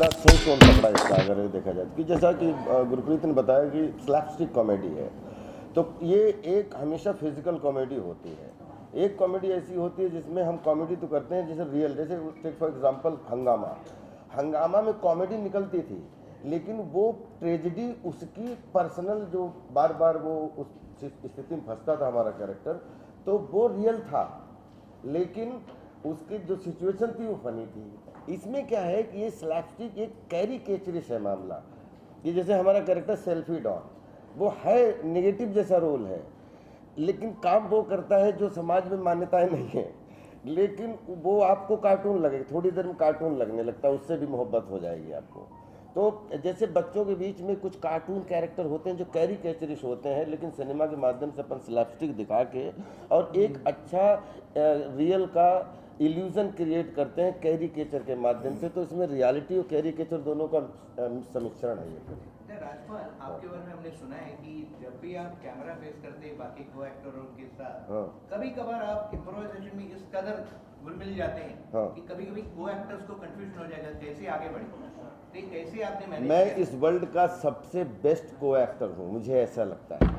ज़रा सही टोन पकड़ा इसका अगर देखा जाए कि जैसा कि गुरप्रीत ने बताया कि स्लैपस्टिक कॉमेडी है, तो ये एक हमेशा फिजिकल कॉमेडी होती है। एक कॉमेडी ऐसी होती है जिसमें हम कॉमेडी तो करते हैं जैसे रियल, जैसे टेक फॉर एग्जांपल हंगामा में कॉमेडी निकलती थी, लेकिन वो ट्रेजेडी उसकी पर्सनल जो बार बार वो उस स्थिति में फंसता था हमारा कैरेक्टर, तो वो रियल था, लेकिन उसकी जो सिचुएशन थी वो फनी थी। इसमें क्या है कि ये स्लैपस्टिक एक कैरिकेचरिश है मामला, कि जैसे हमारा कैरेक्टर सेल्फी डॉन, वो है नेगेटिव जैसा रोल है, लेकिन काम वो करता है जो समाज में मान्यताएं नहीं है, लेकिन वो आपको कार्टून लगेगा, थोड़ी देर में कार्टून लगने लगता है, उससे भी मोहब्बत हो जाएगी आपको। तो जैसे बच्चों के बीच में कुछ कार्टून कैरेक्टर होते हैं जो कैरिकेचरिश होते हैं, लेकिन सिनेमा के माध्यम से अपन स्लैपस्टिक दिखा के और एक अच्छा रियल का इल्यूजन क्रिएट करते हैं कैरिकेचर के माध्यम से, तो इसमें रियलिटी और कैरिकेचर दोनों का समिश्रण है ये। राजपाल, आपके बारे में हमने सुना है कि जब भी आप कैमरा फेस करते हैं बाकी को एक्टरों के साथ, कभी कभार आप इम्प्रोवाइजेशन में इस कदर घुल मिल जाते हैं कि कभी कभी को एक्टर्स को कंफ्यूजन हो जाएगा कैसे आगे बढ़े, तो कैसे आपने मैनेज? मैं इस वर्ल्ड का सबसे बेस्ट को एक्टर हूँ, मुझे ऐसा लगता है,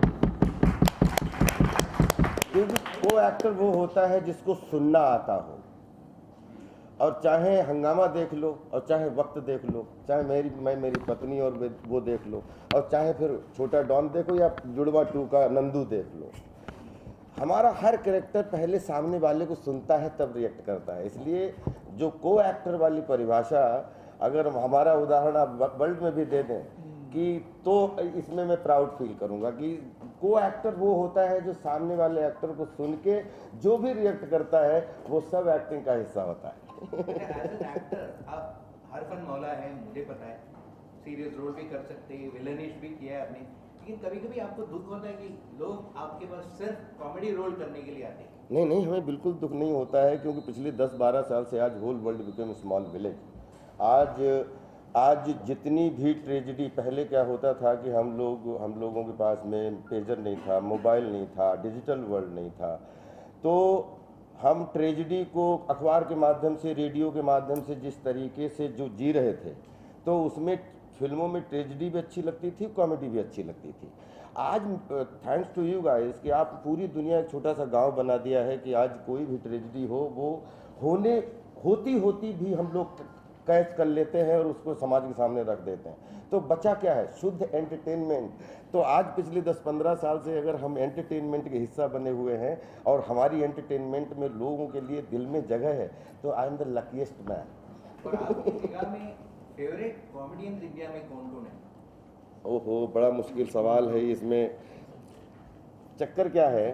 क्योंकि को एक्टर वो होता है जिसको सुनना आता हो, और चाहे हंगामा देख लो और चाहे वक्त देख लो, चाहे मेरी पत्नी और वो देख लो, और चाहे फिर छोटा डॉन देखो या जुड़वा 2 का नंदू देख लो, हमारा हर कैरेक्टर पहले सामने वाले को सुनता है तब रिएक्ट करता है। इसलिए जो को एक्टर वाली परिभाषा अगर हमारा उदाहरण आप वर्ल्ड में भी दे दें कि तो इसमें मैं प्राउड फील करूंगा कि को एक्टर वो होता है जो सामने वाले एक्टर को सुन के जो भी रिएक्ट करता है वो सब एक्टिंग का हिस्सा होता है। एक्टर आप हर फन मौला है, मुझे पता है, सीरियस रोल भी कर सकते हैं, विलनिश भी किया है आपने, लेकिन कभी कभी आपको दुख होता है कि लोग आपके पास सिर्फ कॉमेडी रोल करने के लिए आते हैं? नहीं, हमें बिल्कुल दुख नहीं होता है, क्योंकि पिछले 10-12 साल से आज whole world become small village. आज जितनी भी ट्रेजेडी, पहले क्या होता था कि हम लोगों के पास में पेजर नहीं था, मोबाइल नहीं था, डिजिटल वर्ल्ड नहीं था, तो हम ट्रेजेडी को अखबार के माध्यम से, रेडियो के माध्यम से जिस तरीके से जो जी रहे थे, तो उसमें फिल्मों में ट्रेजेडी भी अच्छी लगती थी, कॉमेडी भी अच्छी लगती थी। आज थैंक्स टू यू गाइस कि आप पूरी दुनिया एक छोटा सा गांव बना दिया है कि आज कोई भी ट्रेजेडी हो वो होती भी हम लोग कैच कर लेते हैं और उसको समाज के सामने रख देते हैं। तो बचा क्या है? शुद्ध एंटरटेनमेंट। तो आज पिछले 10-15 साल से अगर हम एंटरटेनमेंट के हिस्सा बने हुए हैं और हमारी एंटरटेनमेंट में लोगों के लिए दिल में जगह है, तो I am the luckiest man. और आपकी निगाह में फेवरेट कॉमेडियंस इंडिया में कौन-कौन है? ओहो, बड़ा मुश्किल सवाल है। इसमें चक्कर क्या है,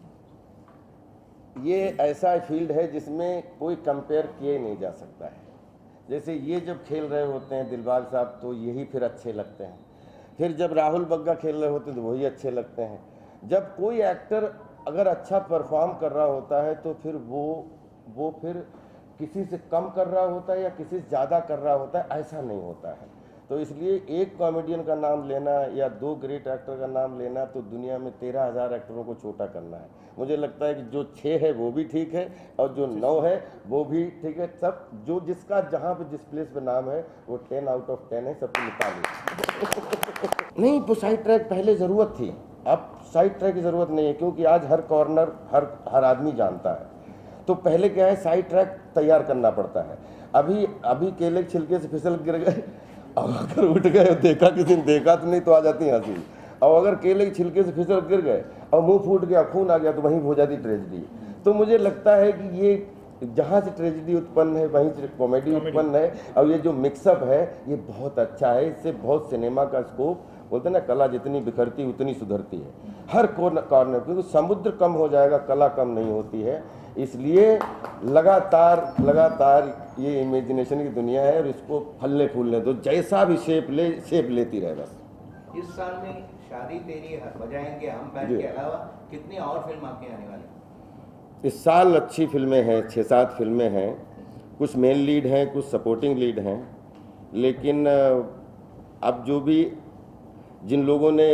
ये ऐसा फील्ड है जिसमें कोई कंपेयर किए नहीं जा सकता है। जैसे ये जब खेल रहे होते हैं दिलबाग साहब, तो यही फिर अच्छे लगते हैं, फिर जब राहुल बग्गा खेल रहे होते हैं तो वही अच्छे लगते हैं। जब कोई एक्टर अगर अच्छा परफॉर्म कर रहा होता है तो फिर वो फिर किसी से कम कर रहा होता है या किसी से ज़्यादा कर रहा होता है, ऐसा नहीं होता है। तो इसलिए एक कॉमेडियन का नाम लेना या 2 ग्रेट एक्टर का नाम लेना तो दुनिया में 13,000 एक्टरों को छोटा करना है। मुझे लगता है कि जो 6 है वो भी ठीक है और जो 9 है वो भी ठीक है। सब जो जिसका जहाँ पे जिस प्लेस पे नाम है वो 10 आउट ऑफ 10 है, सबको निकालिए। नहीं, तो साइड ट्रैक पहले ज़रूरत थी, अब साइड ट्रैक की ज़रूरत नहीं है, क्योंकि आज हर कॉर्नर हर आदमी जानता है। तो पहले क्या है, साइड ट्रैक तैयार करना पड़ता है। अभी केले के छिलके से फिसल गिर गए, अब अगर उठ गए, देखा किसी ने देखा तो नहीं तो आ जाती हंसी। और अगर केले के छिलके से फिसल गिर गए और मुंह फूट गया, खून आ गया, तो वहीं हो जाती ट्रेजेडी। तो मुझे लगता है कि ये जहाँ से ट्रेजेडी उत्पन्न है वहीं से कॉमेडी उत्पन्न है, और ये जो मिक्सअप है ये बहुत अच्छा है। इससे बहुत सिनेमा का स्कोप, बोलते हैं ना, कला जितनी बिखरती उतनी सुधरती है हर कॉर्नर, क्योंकि समुद्र कम हो जाएगा, कला कम नहीं होती है। इसलिए लगातार ये इमेजिनेशन की दुनिया है और इसको फलने फूलने दो, जैसा भी शेप लेती रहे बस। इस साल में शादी तेरी बजाएंगे हम बैंड के अलावा कितनी और फिल्म आपके आने वाली? इस साल अच्छी फिल्में हैं, 6-7 फिल्में हैं, कुछ मेन लीड हैं, कुछ सपोर्टिंग लीड हैं, लेकिन अब जो भी जिन लोगों ने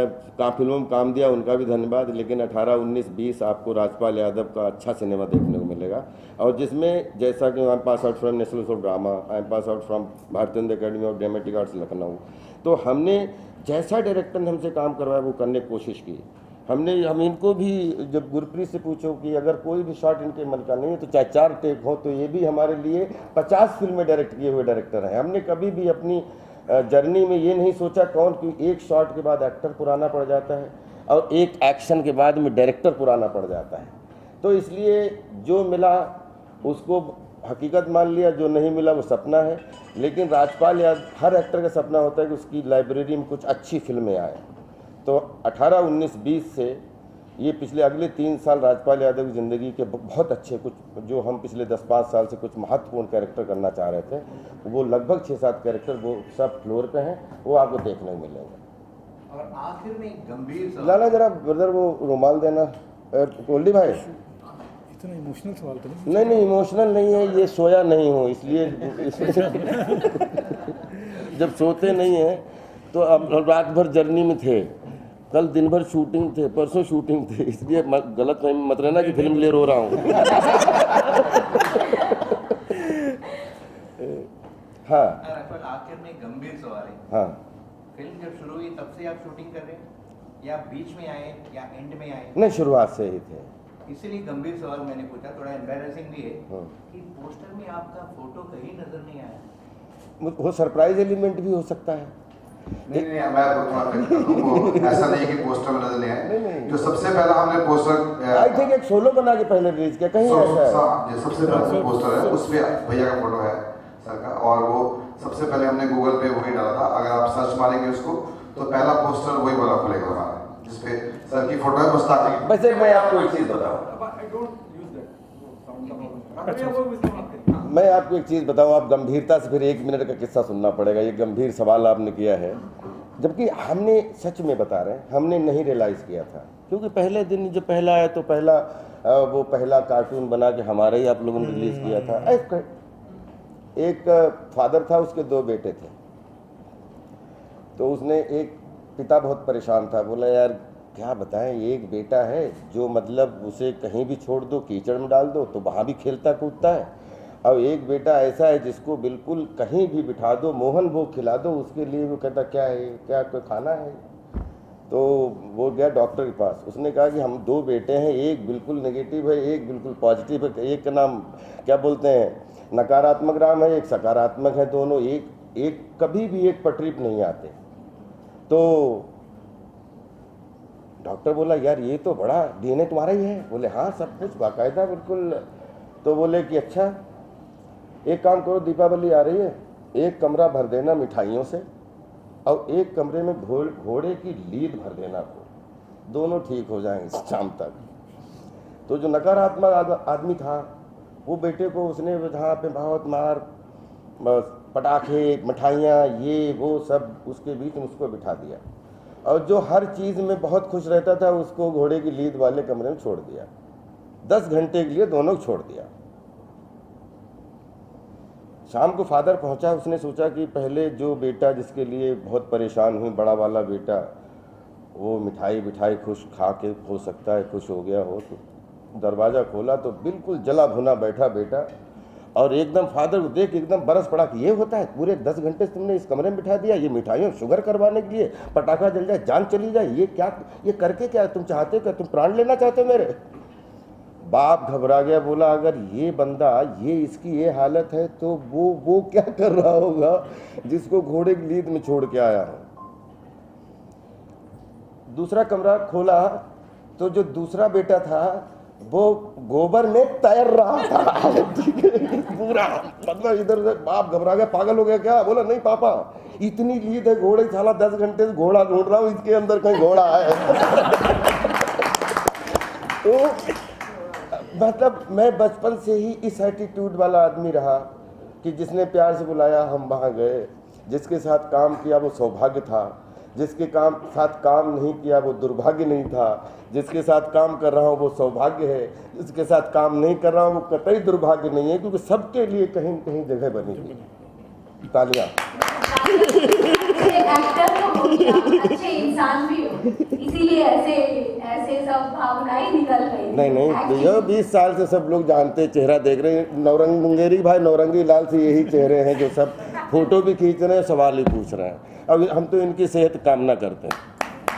फिल्मों में काम दिया उनका भी धन्यवाद। लेकिन 18, 19, 20 आपको राजपाल यादव का अच्छा सिनेमा देखने को मिलेगा। मिलेगा, और जिसमें जैसा कि I am pass out from National School of Drama, I am pass out from Bharatiya Academy of Dramatic Arts Lucknow, तो हमने जैसा डायरेक्टर ने हमसे काम करवाया वो करने की कोशिश की। हम इनको भी जब गुरप्रीत से पूछो कि अगर कोई भी शॉट इनके मन का नहीं है तो चाहे 4 टेक हो, तो ये भी हमारे लिए 50 फिल्में डायरेक्ट किए हुए डायरेक्टर हैं। हमने कभी भी अपनी जर्नी में ये नहीं सोचा कौन कि एक शॉट के बाद एक्टर पुराना पड़ जाता है और एक एक्शन के बाद में डायरेक्टर पुराना पड़ जाता है। तो इसलिए जो मिला उसको हकीकत मान लिया, जो नहीं मिला वो सपना है। लेकिन राजपाल यादव, हर एक्टर का सपना होता है कि उसकी लाइब्रेरी में कुछ अच्छी फिल्में आए। तो 18, 19, 20 से ये पिछले अगले 3 साल राजपाल यादव की ज़िंदगी के बहुत अच्छे, कुछ जो हम पिछले 10-5 साल से कुछ महत्वपूर्ण कैरेक्टर करना चाह रहे थे, वो लगभग 6-7 कैरेक्टर वो सब फ्लोर पे हैं, वो आपको देखने को मिलेंगे। और आखिर में गंभीर लाला जरा ब्रदर वो रुमाल देना। कोल्डी भाई, इतना इमोशनल सवाल तो नहीं इमोशनल नहीं है, ये सोया नहीं हूँ इसलिए जब सोते नहीं हैं तो अब रात भर जर्नी में थे, कल दिन भर शूटिंग थे, परसों शूटिंग थे, इसलिए गलत फहमी मत रहना कि फिल्म ले रो रहा हूँ। हाँ आखिर में गंभीर सवाल है। हाँ, फिल्म जब शुरू हुई तब से आप शूटिंग कर रहे हैं या बीच में आए या एंड में आए? नहीं, शुरुआत से ही थे। इसीलिए गंभीर सवाल मैंने पूछा, थोड़ा एम्बैरेसिंग भी है कि पोस्टर में आपका फोटो कहीं नजर नहीं आया। वो सरप्राइज एलिमेंट भी हो सकता है। नहीं, मैं ऐसा नहीं कि पोस्टर में नजर नहीं आए। जो सबसे पहला हमने पोस्टर आई थिंक एक सोलो बना के पहले रिलीज किया, कहीं ऐसा है। सबसे पहला पोस्टर है, उस पे भैया का फोटो है सर का, और वो सबसे पहले हमने गूगल पे वही डाला था। अगर आप सर्च मारेंगे उसको तो पहला पोस्टर वही वाला खुलेगा हमारा, जिसपे सर की फोटो है। वो स्टार्टिंग वैसे मैं आपको एक चीज बताऊं, मैं आपको एक चीज़ बताऊं, आप गंभीरता से फिर 1 मिनट का किस्सा सुनना पड़ेगा। ये गंभीर सवाल आपने किया है, जबकि हमने सच में बता रहे हैं, हमने नहीं रियलाइज़ किया था, क्योंकि पहले दिन जब पहला आया तो पहला कार्टून बना के हमारा ही आप लोगों ने रिलीज़ किया था। एक फादर था, उसके 2 बेटे थे, तो उसने एक पिता बहुत परेशान था, बोला यार क्या बताएं, एक बेटा है जो मतलब उसे कहीं भी छोड़ दो, कीचड़ में डाल दो तो वहाँ भी खेलता कूदता है, और एक बेटा ऐसा है जिसको बिल्कुल कहीं भी बिठा दो, मोहन भोग खिला दो, उसके लिए वो कहता क्या है, क्या कोई खाना है। तो वो गया डॉक्टर के पास, उसने कहा कि हम 2 बेटे हैं, एक बिल्कुल नेगेटिव है, एक बिल्कुल पॉजिटिव है, एक का नाम क्या बोलते हैं नकारात्मक राम है, एक सकारात्मक है, दोनों एक कभी भी एक पटरी पर नहीं आते। तो डॉक्टर बोला यार ये तो बड़ा डीएनए तुम्हारा ही है। बोले हाँ सब कुछ बाकायदा बिल्कुल। तो बोले कि अच्छा एक काम करो, दीपावली आ रही है, एक कमरा भर देना मिठाइयों से और एक कमरे में घोड़े की लीद भर देना को, दोनों ठीक हो जाएंगे शाम तक। तो जो नकारात्मक आदमी था वो बेटे को उसने वहाँ पे बहुत मार, पटाखे, मिठाइयाँ, ये वो सब उसके बीच में उसको बिठा दिया, और जो हर चीज़ में बहुत खुश रहता था उसको घोड़े की लीद वाले कमरे में छोड़ दिया। 10 घंटे के लिए दोनों को छोड़ दिया। शाम को फादर पहुंचा, उसने सोचा कि पहले जो बेटा जिसके लिए बहुत परेशान हुई, बड़ा वाला बेटा, वो मिठाई खुश खा के हो सकता है खुश हो गया हो। तो दरवाज़ा खोला तो बिल्कुल जला भुना बैठा बेटा, और एकदम फादर को देख एकदम बरस पड़ा कि ये होता है, पूरे 10 घंटे तुमने इस कमरे में बिठा दिया, ये मिठाइयों शुगर करवाने के लिए, पटाखा जल जाए, जान चली जाए, ये क्या, ये करके क्या तुम चाहते हो, क्या तुम प्राण लेना चाहते हो मेरे? बाप घबरा गया, बोला अगर ये बंदा, ये इसकी ये हालत है तो वो क्या कर रहा होगा जिसको घोड़े की लीद में छोड़ के आया है। दूसरा कमरा खोला तो जो दूसरा बेटा था वो गोबर में तैर रहा था पूरा, मतलब इधर से बाप घबरा गया, पागल हो गया क्या? बोला नहीं पापा, इतनी लीद है घोड़े, साला 10 घंटे से घोड़ा ढूंढ रहा हूँ, इसके अंदर कहीं घोड़ा है। तो मतलब मैं बचपन से ही इस एटीट्यूड वाला आदमी रहा कि जिसने प्यार से बुलाया हम वहाँ गए, जिसके साथ काम किया वो सौभाग्य था, जिसके साथ काम नहीं किया वो दुर्भाग्य नहीं था, जिसके साथ काम कर रहा हूँ वो सौभाग्य है, जिसके साथ काम नहीं कर रहा हूँ वो कतई दुर्भाग्य नहीं है, क्योंकि सबके लिए कहीं न कहीं जगह बनी हुई। तालियां। एक्टर तो हो, अच्छे इंसान भी हो, इसीलिए ऐसे ऐसे सब भावनाएं निकल रही थी। नहीं भैया 20 साल से सब लोग जानते, चेहरा देख रहे हैं। नौरंग मुंगेरी भाई नौरंगी लाल से यही चेहरे हैं जो सब फोटो भी खींच रहे हैं, सवाल भी पूछ रहे हैं। अब हम तो इनकी सेहत कामना करते हैं।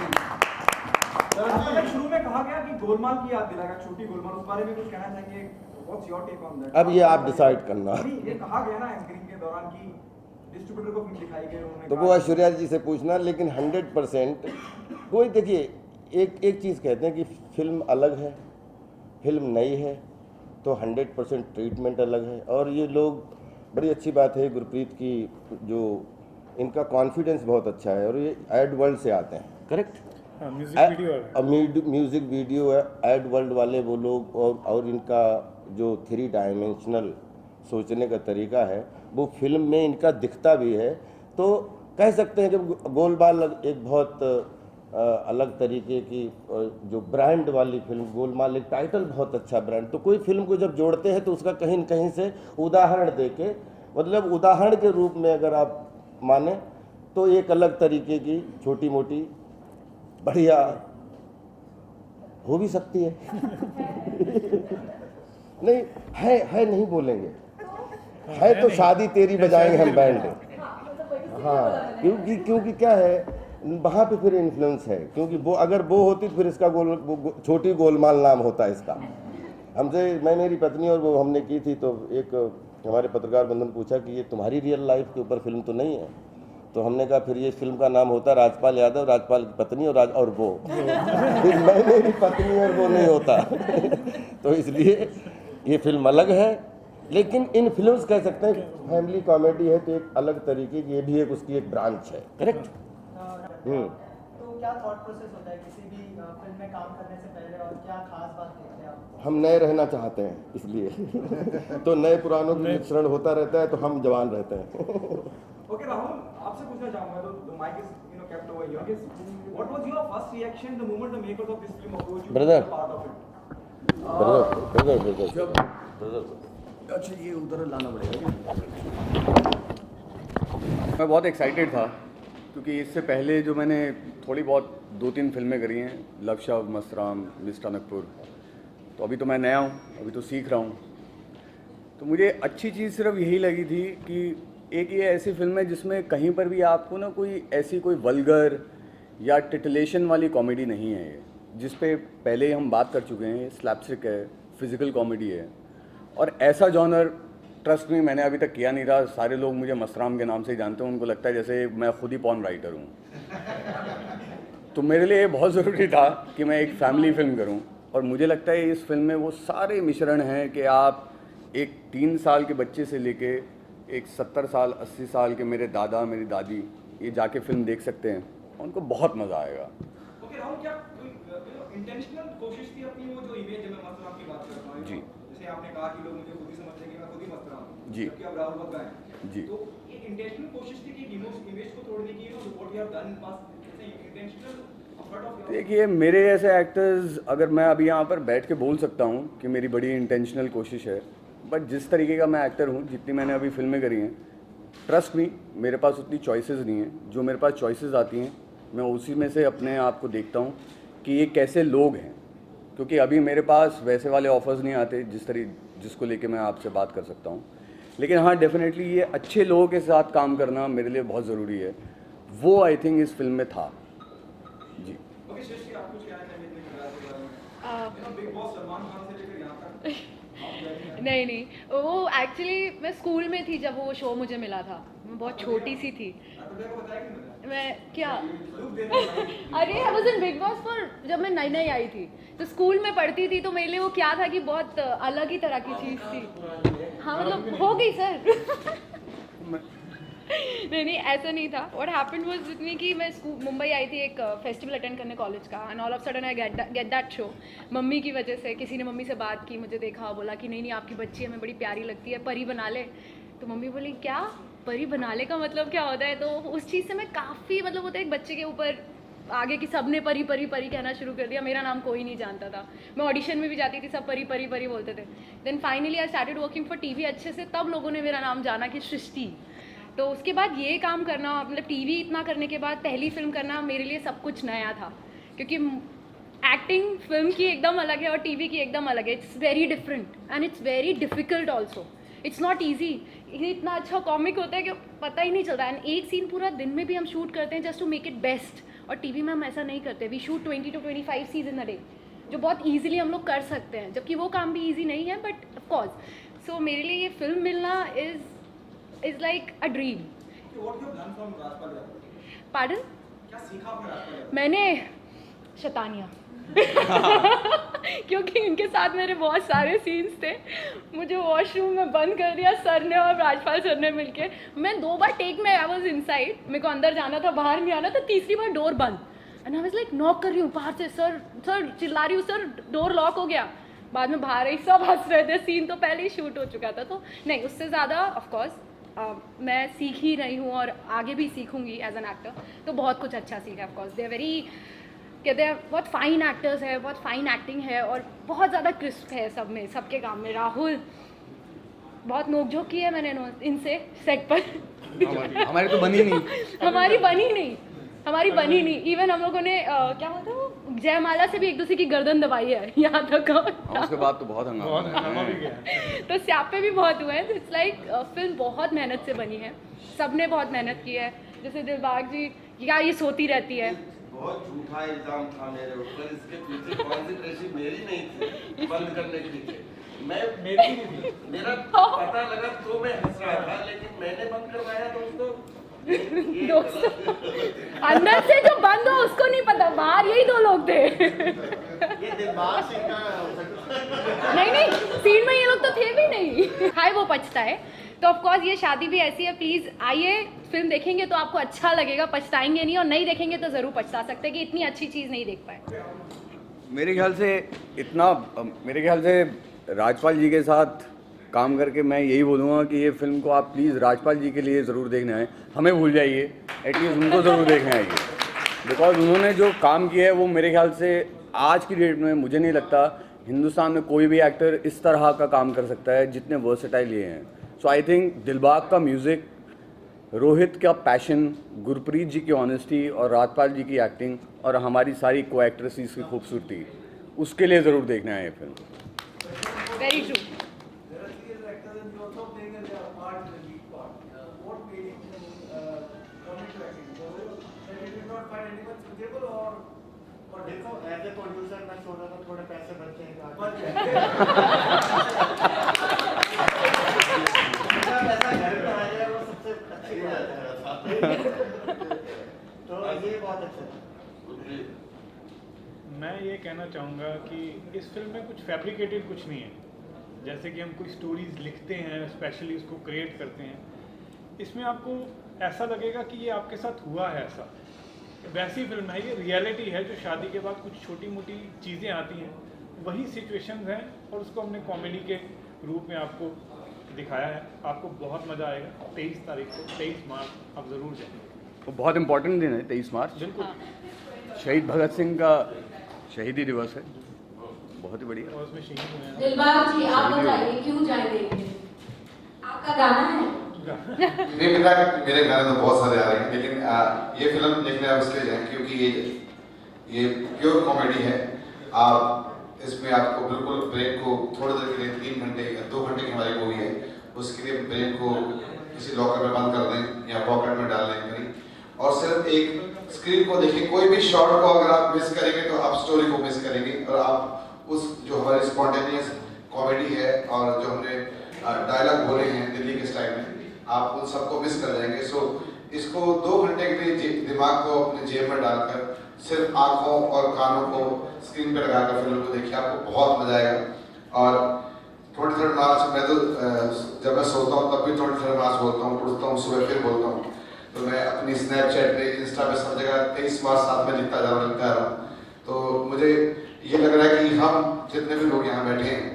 शुरू में कहा गया कि गोलमाल की याद दिलाएगा, छोटी गोलमाल, उस बारे में कुछ कहना चाहेंगे? What's your take on that? अब ये आप डिसाइड करना। ये कहा गया ना एंकरिंग के दौरान कि डिस्ट्रीब्यूटर को फिल्म दिखाई गई, उन्होंने तो वो ऐश्वर्या जी से पूछना। लेकिन 100% कोई, देखिए एक चीज़ कहते हैं कि फिल्म अलग है, फिल्म नई है, तो 100% ट्रीटमेंट अलग है। और ये लोग, बड़ी अच्छी बात है गुरप्रीत की, जो इनका कॉन्फिडेंस बहुत अच्छा है और ये एड वर्ल्ड से आते हैं, करेक्ट? म्यूज़िक वीडियो है, एड वर्ल्ड वाले वो लोग। और इनका जो 3 डायमेंशनल सोचने का तरीका है वो फिल्म में इनका दिखता भी है। तो कह सकते हैं कि गोलमाल एक बहुत अलग तरीके की जो ब्रांड वाली फिल्म, गोलमाल एक टाइटल बहुत अच्छा ब्रांड। तो कोई फिल्म को जब जोड़ते हैं तो उसका कहीं न कहीं से उदाहरण देके, मतलब उदाहरण के रूप में अगर आप माने तो एक अलग तरीके की छोटी मोटी बढ़िया हो भी सकती है। नहीं है नहीं बोलेंगे, है तो शादी तेरी बजाएंगे हम बैंड। हाँ, क्योंकि क्या है वहाँ पे फिर इन्फ्लुएंस है, क्योंकि वो अगर वो होती तो फिर इसका छोटी गोलमाल नाम होता इसका। हमसे, मैं मेरी पत्नी और वो हमने की थी, तो एक हमारे पत्रकार बंधु ने पूछा कि ये तुम्हारी रियल लाइफ के ऊपर फिल्म तो नहीं है? तो हमने कहा फिर ये फिल्म का नाम होता राजपाल यादव, राजपाल की पत्नी और वो। फिर मैं मेरी पत्नी और वो नहीं होता। तो इसलिए ये फिल्म अलग है, लेकिन इन फिल्म्स कह सकते हैं फैमिली कॉमेडी है, तो एक अलग तरीके की, ये भी एक उसकी एक ब्रांच है, करेक्ट? तो क्या थॉट प्रोसेस होता है किसी भी फिल्म में काम करने से पहले, और क्या खास बात देखते हैं आप? हम नए रहना चाहते हैं इसलिए। तो नए पुरानों का मिश्रण होता रहता है, तो हम जवान रहते हैं। ओके राहुल, आपसे पूछना चाहूंगा, तो the mic is kept over here. What was your first reaction the moment the makers of this film approached you brother part of it? Brother अच्छा, ये उधर लाना पड़ेगा। मैं बहुत एक्साइटेड था क्योंकि इससे पहले जो मैंने थोड़ी बहुत 2-3 फिल्में करी हैं, लव शव, मस्तराम, मिस टनकपुर, तो अभी तो मैं नया हूँ, अभी तो सीख रहा हूँ। तो मुझे अच्छी चीज़ सिर्फ यही लगी थी कि एक ये ऐसी फिल्म है जिसमें कहीं पर भी आपको ना कोई ऐसी कोई वल्गर या टिटलेशन वाली कॉमेडी नहीं है। ये जिस पे पहले ही हम बात कर चुके हैं, स्लैपस्टिक है, फिजिकल कॉमेडी है, और ऐसा जॉनर ट्रस्ट में मैंने अभी तक किया नहीं था। सारे लोग मुझे मस्तराम के नाम से ही जानते हैं, उनको लगता है जैसे मैं खुद ही पॉर्न राइटर हूँ। तो मेरे लिए बहुत ज़रूरी था कि मैं एक फैमिली फिल्म करूँ, और मुझे लगता है इस फिल्म में वो सारे मिश्रण हैं कि आप एक 3 साल के बच्चे से लेके एक 70 साल 80 साल के मेरे दादा मेरी दादी ये जाके फिल्म देख सकते हैं, उनको बहुत मज़ा आएगा। ओके राहुल, क्या इंटेंशनल कोशिश थी अपनी वो जो इमेज है, मैं मस्तराम की बात कर रहा हूं जी, जैसे आपने कहा कि लोग मुझे खुद ही समझते हैं कि मैं खुद ही मस्तराम हूं जी, जबकि अब राहुल बग्गा है जी, तो एक इंटेंशनल कोशिश थी कि इमेज को तोड़ने की, what you have done in past, intentional effort of. देखिए मेरे जैसे एक्टर्स, अगर मैं अभी यहाँ पर बैठ के बोल सकता हूँ कि मेरी बड़ी इंटेंशनल कोशिश है, बट जिस तरीके का मैं एक्टर हूँ, जितनी मैंने अभी फिल्में करी हैं, ट्रस्ट मी मेरे पास उतनी चॉइसेस नहीं है। जो मेरे पास चॉइसेस आती हैं मैं उसी में से अपने आप को देखता हूँ कि ये कैसे लोग हैं, क्योंकि अभी मेरे पास वैसे वाले ऑफर्स नहीं आते जिसको लेके मैं आपसे बात कर सकता हूँ। लेकिन हाँ, डेफिनेटली ये अच्छे लोगों के साथ काम करना मेरे लिए बहुत ज़रूरी है, वो आई थिंक इस फिल्म में था। जी, ओके सृष्टि, आप कुछ कहना चाहेंगे इतने प्यार के बारे में? बिग बॉस सलमान खान से लेकर यहाँ तक नहीं, वो एक्चुअली मैं स्कूल में थी जब वो शो मुझे मिला था, मैं बहुत छोटी सी थी। मैं क्या अरे I was in Bigg Boss for, जब मैं नई आई थी तो स्कूल में पढ़ती थी, तो मेरे लिए वो क्या था कि बहुत अलग ही तरह की चीज़ थी। हाँ मतलब हो गई सर। नहीं ऐसा नहीं था। What happened was with me कि मैं मुंबई आई थी एक फेस्टिवल अटेंड करने कॉलेज का, and all of sudden I get that show. Mummy की वजह से किसी ने मम्मी से बात की, मुझे देखा, बोला कि नहीं आपकी बच्ची हमें बड़ी प्यारी लगती है, परी बना ले। तो मम्मी बोली क्या परी बना ले का मतलब क्या होता है? तो उस चीज़ से मैं काफ़ी, मतलब होता है एक बच्चे के ऊपर आगे की सबने परी परी परी कहना शुरू कर दिया। मेरा नाम कोई नहीं जानता था, मैं ऑडिशन में भी जाती थी, सब परी परी परी बोलते थे। Then finally I started working for TV अच्छे से, तब लोगों ने मेरा नाम जाना कि सृष्टि। तो उसके बाद ये काम करना, मतलब टीवी इतना करने के बाद पहली फिल्म करना मेरे लिए सब कुछ नया था, क्योंकि एक्टिंग फिल्म की एकदम अलग है और टीवी की एकदम अलग है. It's very different and it's very difficult also. It's not easy. इतना अच्छा कॉमिक होता है कि पता ही नहीं चलता. एंड एक सीन पूरा दिन में भी हम शूट करते हैं just to make it best. और टीवी में हम ऐसा नहीं करते. We shoot 20 to 25 scenes in a day, जो बहुत ईजिली हम लोग कर सकते हैं, जबकि वो काम भी ईजी नहीं है. बट ऑफकोर्स सो मेरे लिए ये फिल्म मिलना is like a dream. Pardon? क्या सीखा आपने राजपाल? मैंने शैतानियाँ क्योंकि इनके साथ मेरे बहुत सारे सीन्स थे. मुझे वॉशरूम में बंद कर दिया सर ने और राजपाल सर ने मिलके. मैं 2 बार टेक में आई वाज इनसाइड, मेरे को अंदर जाना था, बाहर नहीं आना था. तीसरी बार डोर बंद and I was like knock कर रही हूँ बाहर से, सर सर चिल्ला रही हूँ, सर डोर लॉक हो गया. बाद में बाहर ही सब हंस रहे थे. सीन तो पहले ही शूट हो चुका था. तो नहीं, उससे ज़्यादा ऑफकोर्स मैं सीख ही रही हूँ और आगे भी सीखूंगी एज एन एक्टर. तो बहुत कुछ अच्छा सीखा. ऑफकोर्स दे आर वेरी, कहते हैं बहुत फाइन एक्टर्स है, बहुत फाइन एक्टिंग है और बहुत ज़्यादा क्रिस्प है सब में, सबके काम में. राहुल बहुत नोकझोंक की है मैंने इनसे सेट पर. हमारी तो बनी नहीं. हमारी बनी नहीं. इवन हम लोगों ने क्या होता है वो जयमाला से भी एक दूसरे की गर्दन दबाई है यहाँ तक. उसके बाद तो बहुत हंगामा भी गया. तो स्यापे भी बहुत हुए हैं. इट्स लाइक फिल्म बहुत मेहनत से बनी है. सबने बहुत मेहनत की है. जैसे दिलबाग जी, क्या ये सोती रहती है. बहुत झूठा इल्जाम था मेरे ऊपर. इसके पीछे कॉन्सेंट्रेशन मेरी नहीं थी बंद करने के पीछे. मेरा पता लगा तो मैं हंस रहा था, लेकिन मैंने बंद करवाया दोस्तों. अंदर से जो बंद हो उसको नहीं पता, बाहर यही 2 लोग थे. ये दिलबाग सिंह का हो सकता है. नहीं, सीन में ये लोग तो थे भी नहीं. हाय वो पछता है. तो ऑफकोर्स ये शादी भी ऐसी है. प्लीज़ आइए, फिल्म देखेंगे तो आपको अच्छा लगेगा, पछताएंगे नहीं. और नहीं देखेंगे तो ज़रूर पछता सकते हैं कि इतनी अच्छी चीज़ नहीं देख पाए. मेरे ख्याल से राजपाल जी के साथ काम करके मैं यही बोलूँगा कि ये फिल्म को आप प्लीज़ राजपाल जी के लिए ज़रूर देखने आए. हमें भूल जाइए, एटलीस्ट उनको ज़रूर देखने आइए. बिकॉज उन्होंने जो काम किया है वो मेरे ख्याल से आज की डेट में मुझे नहीं लगता हिंदुस्तान में कोई भी एक्टर इस तरह का काम कर सकता है जितने वर्सेटाइल ये हैं. सो आई थिंक दिलबाग का म्यूज़िक, रोहित का पैशन, गुरप्रीत जी की ऑनेस्टी और राजपाल जी की एक्टिंग और हमारी सारी को एक्ट्रेसेस की खूबसूरती, उसके लिए ज़रूर देखने आए फिल्म. Very true. देखो एज ए प्रोड्यूसर मैं सोच रहा था थोड़े पैसे बचते हैं. पैसा घर पे आ जाए वो सबसे अच्छी बात है. तो ये बहुत अच्छा है. मैं ये कहना चाहूँगा कि इस फिल्म में कुछ फैब्रिकेटेड कुछ नहीं है. जैसे कि हम कोई स्टोरीज लिखते हैं, स्पेशली उसको क्रिएट करते हैं, इसमें आपको ऐसा लगेगा कि ये आपके साथ हुआ है. ऐसा वैसी फिल्म है, ये रियलिटी है. जो शादी के बाद कुछ छोटी मोटी चीज़ें आती हैं वही सिचुएशंस हैं और उसको हमने कॉमेडी के रूप में आपको दिखाया है. आपको बहुत मज़ा आएगा. 23 तारीख को, 23 मार्च आप ज़रूर जाएंगे. वो बहुत इंपॉर्टेंट दिन है 23 मार्च. बिल्कुल. शहीद भगत सिंह का शहीदी दिवस है. बहुत ही बढ़िया. और उसमें शहीद हुए हैं. दिलबाग जी आप बताइए क्यों जाएंगे? आपका गाना है? नहीं, मेरे गाने तो बहुत सारे आ रहे हैं, लेकिन ये फिल्म देखने आप इसलिए जाएं क्योंकि ये प्योर कॉमेडी है. आप इसमें आपको बिल्कुल ब्रेन को थोड़ी देर के लिए 3 घंटे या 2 घंटे की हमारी मूवी है, उसके लिए ब्रेन को किसी लॉकर में बंद कर दें या पॉकेट में डाल दें कहीं और सिर्फ एक स्क्रीन को देखिए. कोई भी शॉट को अगर आप मिस करेंगे तो आप स्टोरी को मिस करेंगे और आप उस जो हमारी स्पॉन्टेनियस कॉमेडी है और जो हमने डायलॉग बोले हैं दिल्ली के स्टाइल में, आप उन सबको मिस कर जाएंगे. सो इसको 2 घंटे के लिए दिमाग को अपने जेब में डालकर सिर्फ आंखों और कानों को स्क्रीन पे लगाकर फिल्म को देखिए, आपको बहुत मजा आएगा. और 23 मार्च मैं तो जब मैं सोता हूँ तब भी 23 मार्च बोलता हूँ, उठता हूँ सुबह फिर बोलता हूँ. तो मैं अपनी स्नैपचैट पे, इंस्टा पे, सब जगह 23 मार्च साथ में लिखता जा रहा हूँ. तो मुझे ये लग रहा है कि हम जितने भी लोग यहाँ बैठे हैं,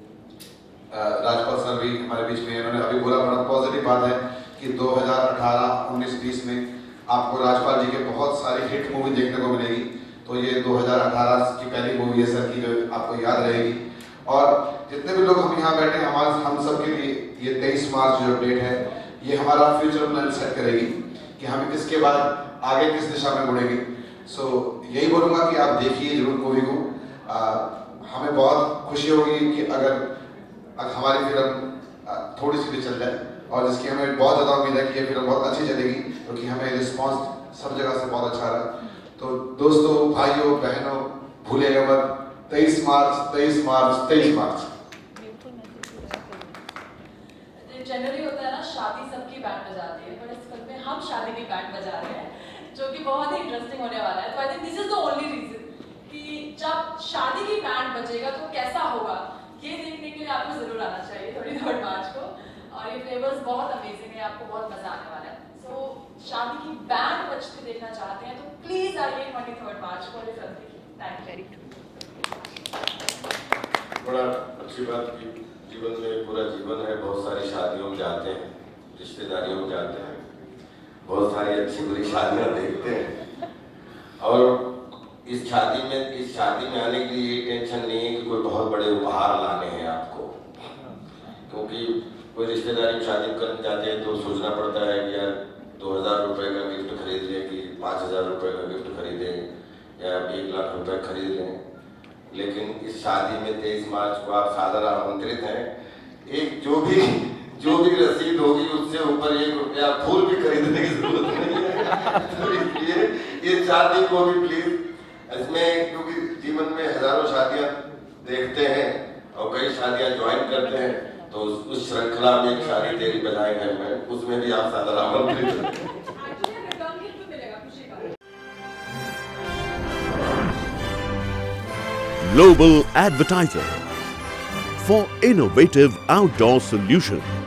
राजपाल सर भी हमारे बीच में, इन्होंने अभी बोला, बड़ा पॉजिटिव बात है कि 2018, 19, 20 में आपको राजपाल जी के बहुत सारी हिट मूवी देखने को मिलेगी. तो ये 2018 की पहली मूवी है सर की जो आपको याद रहेगी. और जितने भी लोग हम यहाँ बैठे हैं, हम सब के लिए ये 23 मार्च जो डेट है ये हमारा फ्यूचर प्लान सेट करेगी कि हम इसके बाद आगे किस दिशा में बढ़ेंगे. सो यही बोलूँगा कि आप देखिए जरूर मूवी को। हमें बहुत खुशी होगी कि अगर हमारी फिल्म थोड़ी सी भी चल जाए, और जिसकी हमें बहुत ज़्यादा उम्मीद है कि ये फिल्म बहुत अच्छी चलेगी, क्योंकि हमें रिस्पॉन्स सब जगह से बहुत अच्छा रहा। तो दोस्तों, भाइयों, बहनों, भूलिएगा मत 23 मार्च। जनरली होता है ना, शादी सबकी बैंड बजाती है, पर इस फिल्म में हम शादी की बैंड बजा रहे हैं, जो कि बहुत ही इंटरेस्टिंग होने वाला है। तो I think this is the only reason कि जब शादी की बैंड बजेगा तो कैसा होगा, ये देखने के लिए आपको जरूर आना चाहिए 23 मार्च को। और ये फ्लेवर्स बहुत अमेजिंग है, आपको बहुत मजा आने वाला है। सो शादी की बैंड बजते देखना चाहते हैं तो प्लीज आइए 23 मार्च को फिल्म देखिए। Thank you. बड़ा अच्छी बात की, जीवन में पूरा जीवन है, बहुत सारी शादियों में जाते हैं, रिश्तेदारियों में जाते हैं, बहुत सारी अच्छी बुरी शादियां देखते हैं, और इस शादी में आने के लिए ये टेंशन नहीं है कि कोई बहुत बड़े उपहार लाने हैं आपको, क्योंकि कोई रिश्तेदारी में शादी करने जाते हैं तो सोचना पड़ता है कि यार 2000 रुपये का गिफ्ट खरीद लें कि 5000 रुपये का गिफ्ट खरीदें या 1 लाख रुपये खरीद लें। लेकिन इस शादी में 23 मार्च को आप सादर आमंत्रित हैं। एक जो भी रसीद होगी उससे ऊपर 1 रुपया फूल भी खरीदने की जरूरत नहीं है। तो इसलिए इस शादी को भी प्लीज, इसमें क्योंकि जीवन में हजारों शादियां देखते हैं और कई शादियां ज्वाइन करते हैं, तो उस श्रृंखला में एक शादी तेरी बजाए घर में, उसमें भी आप सादर आमंत्रित हैं। Global Advertiser for innovative outdoor solutions.